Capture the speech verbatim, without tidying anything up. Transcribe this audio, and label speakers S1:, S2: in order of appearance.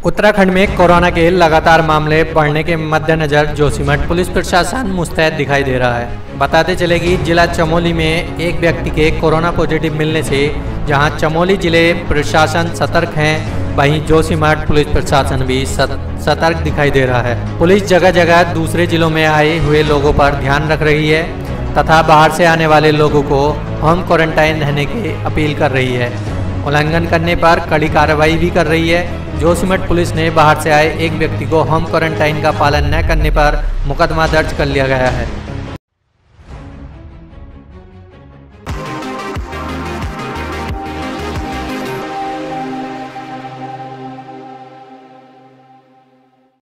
S1: उत्तराखंड में कोरोना के लगातार मामले बढ़ने के मद्देनजर जोशीमठ पुलिस प्रशासन मुस्तैद दिखाई दे रहा है। बताते चले कि जिला चमोली में एक व्यक्ति के कोरोना पॉजिटिव मिलने से जहां चमोली जिले प्रशासन सतर्क हैं, वहीं जोशीमठ पुलिस प्रशासन भी सतर्क दिखाई दे रहा है। पुलिस जगह जगह दूसरे जिलों में आए हुए लोगों पर ध्यान रख रही है तथा बाहर से आने वाले लोगों को होम क्वारंटाइन रहने की अपील कर रही है। उल्लंघन करने पर कड़ी कार्रवाई भी कर रही है। जोशीमठ पुलिस ने बाहर से आए एक व्यक्ति को होम क्वारंटाइन का पालन न करने पर मुकदमा दर्ज कर लिया गया है।